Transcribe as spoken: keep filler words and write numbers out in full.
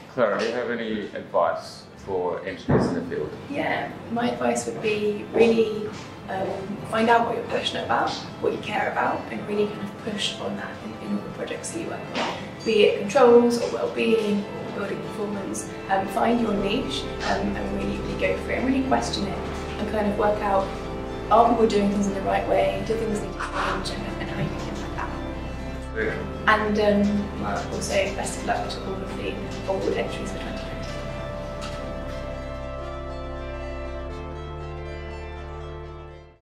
Clara, do you have any advice for engineers in the field? Yeah, my advice would be really um, find out what you're passionate about, what you care about, and really kind of push on that in, in all the projects that you work on. Be it controls or well-being or building performance, um, find your niche um, and really, really go for it and really question it and kind of work out, are people doing things in the right way, do things need to change, and, and how you can impact that. Yeah. And um, well, also best of luck to all of the forward entries for twenty